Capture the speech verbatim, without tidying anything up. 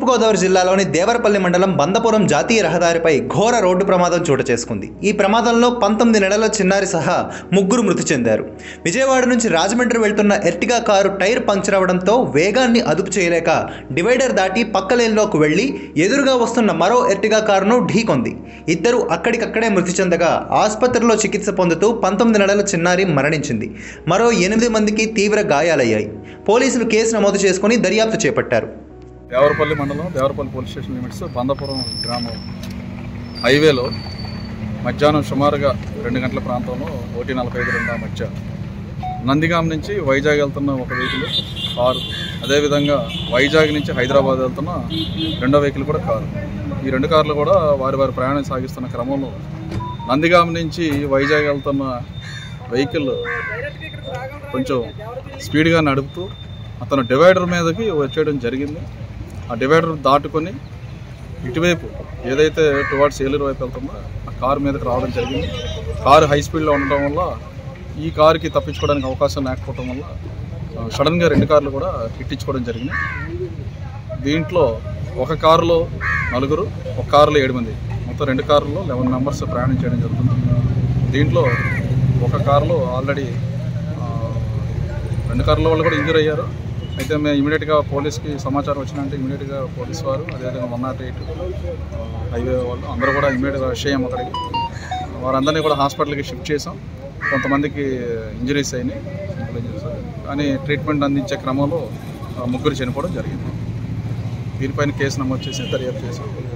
తూర్పుగోదావరి జిల్లాలోని దేవరపల్లి మండలం బందపురం జాతీయ రహదారిపై ఘోర రోడ్డు ప్రమాదం చోటు చేసుకుంది. ఈ ప్రమాదంలో పంతొమ్మిది నెలల చిన్నారి సహా ముగ్గురు మృతి చెందారు. విజయవాడ నుంచి రాజమండ్రి వెళ్తున్న ఎర్టిగా కారు టైర్ పంక్చర్ అవడంతో వేగాన్ని అదుపు చేయలేక డివైడర్ దాటి పక్క లేన్లోకి వెళ్లి ఎదురుగా వస్తున్న మరో ఎర్టిగా కారును ఢీకొంది. ఇద్దరు అక్కడికక్కడే మృతి చెందగా ఆసుపత్రిలో చికిత్స పొందుతూ పంతొమ్మిది నెలల చిన్నారి మరణించింది. మరో ఎనిమిది మందికి తీవ్ర గాయాలయ్యాయి. పోలీసులు కేసు నమోదు చేసుకుని దర్యాప్తు చేపట్టారు. దేవరపల్లి మండలం Devarapalli police station limits Bandapuram గ్రామం హైవేలో మధ్యాహ్నం సుమారుగా రెండు గంటల ప్రాంతంలో ఒకటి నలభై ఐదు రెండు మధ్య నందిగాం నుంచి వైజాగ్ వెళ్తున్న ఒక వెహికల్ కారు, అదేవిధంగా వైజాగ్ నుంచి హైదరాబాద్ వెళ్తున్న రెండో వెహికల్ కూడా కారు. ఈ రెండు కార్లు కూడా వారి వారి ప్రయాణం సాగిస్తున్న క్రమంలో నందిగాం నుంచి వైజాగ్ వెళ్తున్న వెహికల్ కొంచెం స్పీడ్గా నడుపుతూ అతను డివైడర్ మీదకి వచ్చేయడం జరిగింది. ఆ డివైడర్ దాటుకొని ఇటువైపు ఏదైతే టువార్డ్స్ ఏలూరు వైపు వెళ్తుందో ఆ కారు మీదకి రావడం జరిగింది. కారు హై స్పీడ్లో ఉండడం వల్ల ఈ కారుకి తప్పించుకోవడానికి అవకాశం లేకపోవడం వల్ల సడన్గా రెండు కార్లు కూడా హిట్టించుకోవడం జరిగింది. దీంట్లో ఒక కారులో నలుగురు, ఒక కారులో ఏడు మంది, మొత్తం రెండు కార్లలో లెవెన్ మెంబర్స్ ప్రయాణం చేయడం జరుగుతుంది. దీంట్లో ఒక కారులో ఆల్రెడీ రెండు కార్ల వాళ్ళు కూడా ఇంజూర్ అయ్యారు. అయితే మేము ఇమీడియట్గా పోలీస్కి సమాచారం వచ్చినంటే ఇమీడియట్గా పోలీస్ వారు, అదేవిధంగా వన్ నాట్ ఎయిట్ హైవే వాళ్ళు అందరూ కూడా ఇమీడియట్గా విషయం అక్కడికి వారందరినీ కూడా హాస్పిటల్కి షిఫ్ట్ చేసాం. కొంతమందికి ఇంజరీస్ అయినాయి, కానీ ట్రీట్మెంట్ అందించే క్రమంలో ముగ్గురు చనిపోవడం జరిగింది. దీనిపైన కేసు నమోదు చేసి దర్యాప్తు చేసాం.